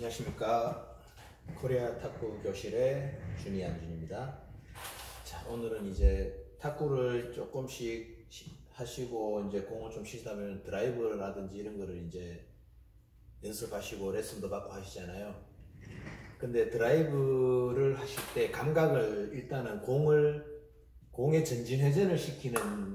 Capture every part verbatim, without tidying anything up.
안녕하십니까. 코리아 탁구 교실의 준이안준입니다. 자, 오늘은 이제 탁구를 조금씩 하시고 이제 공을 좀 치시다면 드라이브라든지 이런 거를 이제 연습하시고 레슨도 받고 하시잖아요. 근데 드라이브를 하실 때 감각을 일단은 공을 공의 전진 회전을 시키는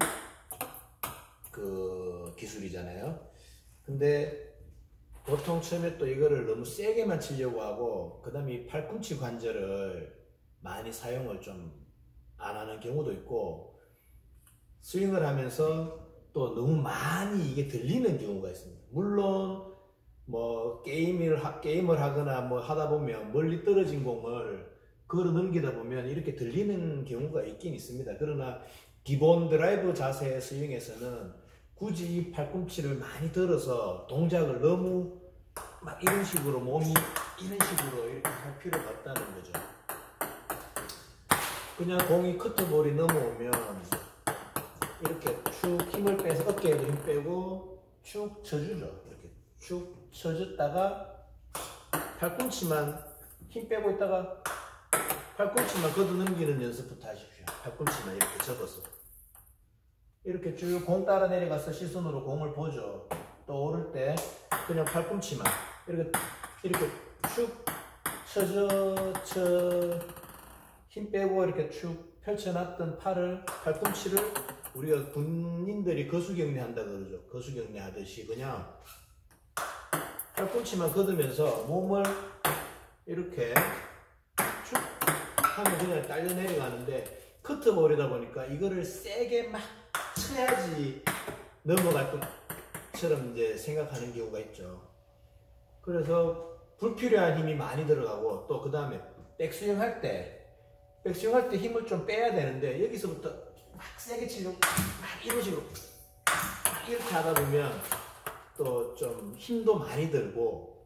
그 기술이잖아요. 근데 보통 처음에 또 이거를 너무 세게만 치려고 하고 그 다음에 이 팔꿈치 관절을 많이 사용을 좀 안 하는 경우도 있고, 스윙을 하면서 또 너무 많이 이게 들리는 경우가 있습니다. 물론 뭐 게임을, 하, 게임을 하거나 뭐 하다 보면 멀리 떨어진 공을 걸어 넘기다 보면 이렇게 들리는 경우가 있긴 있습니다. 그러나 기본 드라이브 자세 스윙에서는 굳이 이 팔꿈치를 많이 들어서 동작을 너무 막 이런 식으로 몸이 이런 식으로 이렇게 할 필요가 없다는 거죠. 그냥 공이 커트볼이 넘어오면 이렇게 축 힘을 빼서 어깨에도 힘 빼고 축 쳐주죠. 이렇게 축 쳐줬다가 팔꿈치만 힘 빼고 있다가 팔꿈치만 걷어 넘기는 연습부터 하십시오. 팔꿈치만 이렇게 접어서 이렇게 쭉 공 따라 내려가서 시선으로 공을 보죠. 또 오를 때 그냥 팔꿈치만 이렇게 이렇게 축 쳐져 쳐 힘 빼고 이렇게 쭉 펼쳐놨던 팔을, 팔꿈치를 우리가 군인들이 거수경례 한다 그러죠. 거수경례 하듯이 그냥 팔꿈치만 걷으면서 몸을 이렇게 쭉 하면 그냥 딸려 내려가는데, 커트볼이다 보니까 이거를 세게 막 쳐야지 넘어갈 것처럼 이제 생각하는 경우가 있죠. 그래서 불필요한 힘이 많이 들어가고, 또 그 다음에 백스윙 할 때 백스윙 할 때 힘을 좀 빼야 되는데 여기서부터 막 세게 치려고 막 이런 식으로 막 이렇게 하다 보면 또 좀 힘도 많이 들고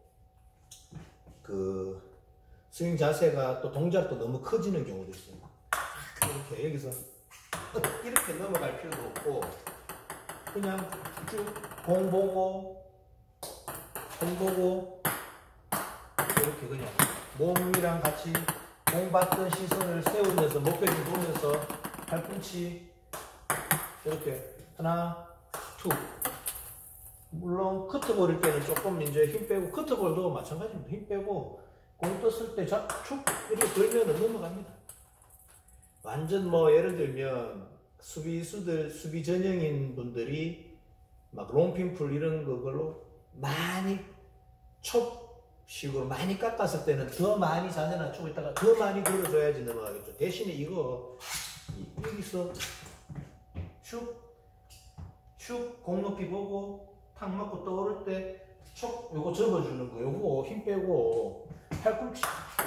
그 스윙 자세가 또 동작도 너무 커지는 경우도 있어요. 이렇게 여기서 이렇게 넘어갈 필요도 없고 그냥 쭉 공 보고 공 보고 이렇게 그냥 몸이랑 같이 공 받던 시선을 세우면서 목표를 보면서 팔꿈치 이렇게 하나 툭. 물론 커트볼일 때는 조금 이제 힘 빼고, 커트볼도 마찬가지입니다. 힘 빼고 공 떴을 때 자, 축 이렇게 돌면 넘어갑니다. 완전 뭐 예를 들면 수비수들, 수비 전형인 분들이 막 롱핀풀 이런 거걸로 많이 촉 식으로 많이 깎았을 때는 더 많이 자세 낮추고 있다가 더 많이 걸어줘야지 넘어가겠죠. 대신에 이거 여기서 축, 축 공 높이 보고 탁 맞고 떠오를 때 촉 요거 접어주는 거, 요거 힘 빼고 팔꿈치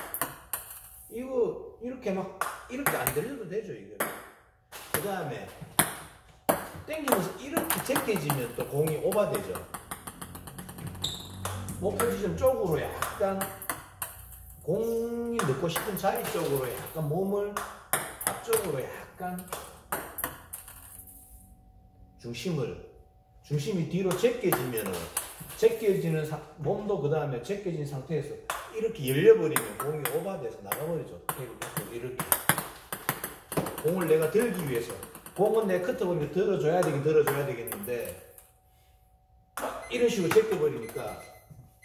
이거 이렇게 막 이렇게 안 들려도 되죠. 이거 그 다음에 땡기면서 이렇게 제껴지면 또 공이 오버되죠. 목표 지점 쪽으로 약간 공이 넣고 싶은 자리 쪽으로 약간 몸을 앞쪽으로 약간 중심을 중심이 뒤로 제껴지면은 제껴지는 사, 몸도 그 다음에 제껴진 상태에서 이렇게 열려버리면 공이 오버돼서 나가버리죠. 이렇게 공을 내가 들기 위해서 공은 내 커트볼을 들어줘야 되긴 들어줘야 되겠는데 이런 식으로 제껴버리니까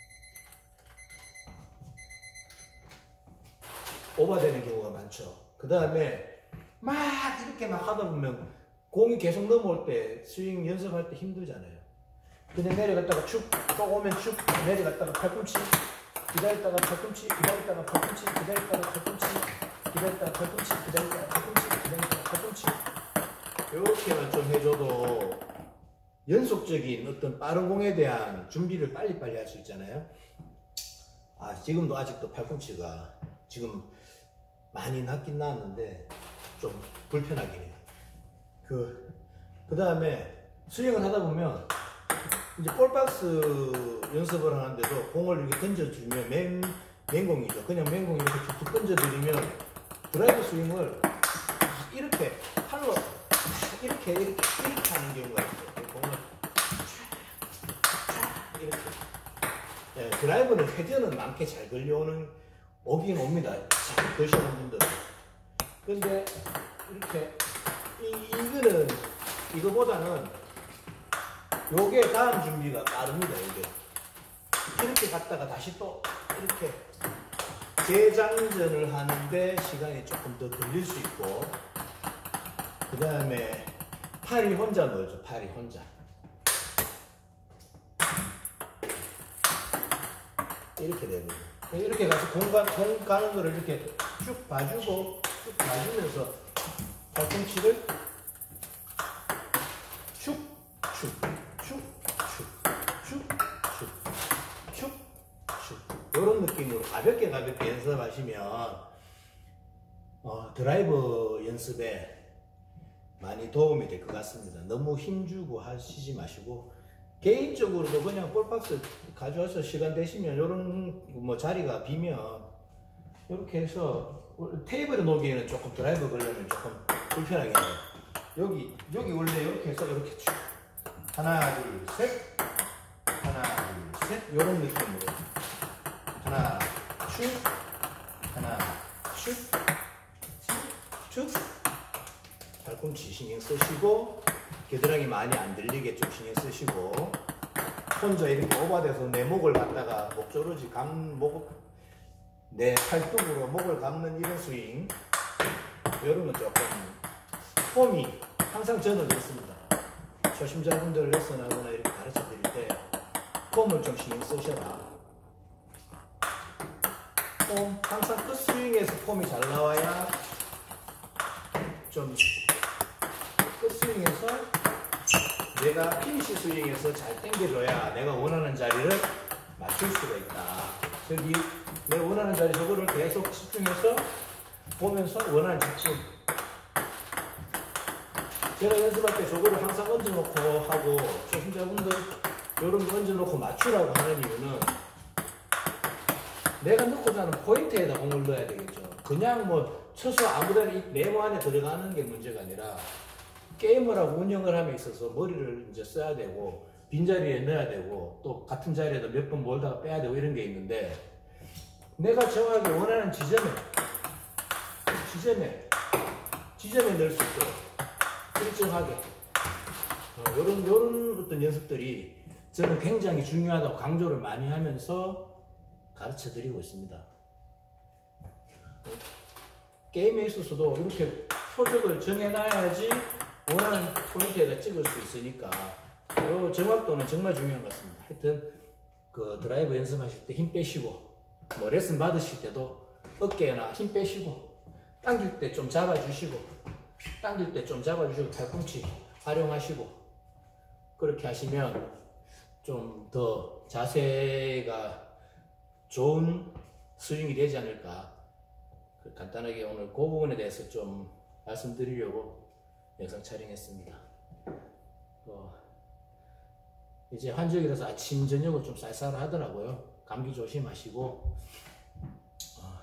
오버되는 경우가 많죠. 그 다음에 막 이렇게 막 하다 보면 공이 계속 넘어올 때 스윙 연습할 때 힘들잖아요. 그냥 내려갔다가 축, 또 오면 축, 내려갔다가 팔꿈치, 기다렸다가 팔꿈치, 기다렸다가 팔꿈치, 기다렸다가 팔꿈치, 기다렸다가 팔꿈치, 기다렸다가 팔꿈치, 기다렸다가 팔꿈치. 이렇게만 좀 해줘도 연속적인 어떤 빠른 공에 대한 준비를 빨리빨리 할 수 있잖아요. 아, 지금도 아직도 팔꿈치가 지금 많이 낫긴 나았는데 좀 불편하긴 해요. 그, 그 다음에 스윙을 하다 보면 이제 볼박스 연습을 하는데도 공을 이렇게 던져주면 맨, 맨공이죠. 그냥 맨공 이렇게 툭툭 던져드리면 드라이브 스윙을 이렇게 팔로 이렇게 이렇게 이렇게 하는 경우가 있어요. 공을 이렇게. 네, 드라이버는 회전은 많게 잘 걸려오는 오긴 옵니다. 잘 거시는 분들은. 근데 이렇게 이, 이거는 이거보다는 요게 다음 준비가 빠릅니다. 이게 이렇게 갔다가 다시 또 이렇게 재장전을 하는데 시간이 조금 더 걸릴 수 있고, 그 다음에 팔이 혼자 넣어줘. 팔이 혼자 이렇게 되거든요. 이렇게 가서 공, 가, 공 가는 거를 이렇게 쭉 봐주고 쭉 봐주면서 팔꿈치를 축, 축, 축, 축, 축, 축, 축, 축. 이런 느낌으로 가볍게 가볍게 연습하시면 어, 드라이버 연습에 많이 도움이 될 것 같습니다. 너무 힘주고 하시지 마시고, 개인적으로도 그냥 볼박스 가져와서 시간 되시면 이런 뭐 자리가 비면 이렇게 해서 테이블에 놓기에는 조금 드라이버 걸려면 조금 불편하게 해요. 여기 여기 원래 이렇게 해서 이렇게 쭉 하나 둘 셋 하나 둘 셋 이런 느낌으로 하나 쭉 하나 쭉쭉 팔꿈치 신경 쓰시고, 겨드랑이 많이 안 들리게 좀 신경 쓰시고, 혼자 이렇게 오버돼서 내 목을 갖다가 목조르지 감, 목, 내 팔뚝으로 목을 감는 이런 스윙, 이런 건 조금 폼이 항상 저는 그렇습니다. 초심자분들 레슨하거나 이렇게 가르쳐 드릴 때 폼을 좀 신경 쓰셔라. 폼, 항상 끝 스윙에서 폼이 잘 나와야 좀 끝 스윙에서 내가 피니시 스윙에서 잘 당겨줘야 내가 원하는 자리를 맞출 수가 있다. 저기 내가 원하는 자리 저거를 계속 집중해서 보면서 원하는 집중. 제가 연습할 때 저거를 항상 얹어놓고 하고, 초심자분들 이런 거 얹어놓고 맞추라고 하는 이유는 내가 넣고자 하는 포인트에다 공을 넣어야 되겠죠. 그냥 뭐 쳐서 아무데나 이 네모 안에 들어가는 게 문제가 아니라 게임을 하고 운영을 함에 있어서 머리를 이제 써야 되고, 빈자리에 넣어야 되고, 또 같은 자리에도 몇 번 몰다가 빼야 되고 이런 게 있는데, 내가 정확하게 원하는 지점에 지점에 지점에 넣을 수 있도록 일정하게 어, 요런 요런 어떤 연습들이 저는 굉장히 중요하다고 강조를 많이 하면서 가르쳐 드리고 있습니다. 게임에 있어서도 이렇게 표적을 정해놔야지 원하는 포인트에다 찍을 수 있으니까 이 정확도는 정말 중요한 것 같습니다. 하여튼 그 드라이브 연습하실 때 힘 빼시고, 뭐 레슨 받으실 때도 어깨나 힘 빼시고, 당길 때 좀 잡아주시고, 당길 때 좀 잡아주시고, 팔꿈치 활용하시고, 그렇게 하시면 좀 더 자세가 좋은 스윙이 되지 않을까. 간단하게 오늘 그 부분에 대해서 좀 말씀드리려고 영상 촬영했습니다. 어, 이제 환절기라서 아침 저녁을 좀 쌀쌀하더라고요. 감기 조심하시고, 어,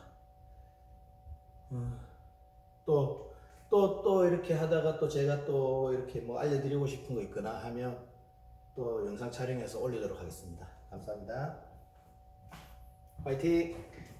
어, 또, 또, 또 이렇게 하다가 또 제가 또 이렇게 뭐 알려드리고 싶은 거 있거나 하면 또 영상 촬영해서 올리도록 하겠습니다. 감사합니다. 화이팅!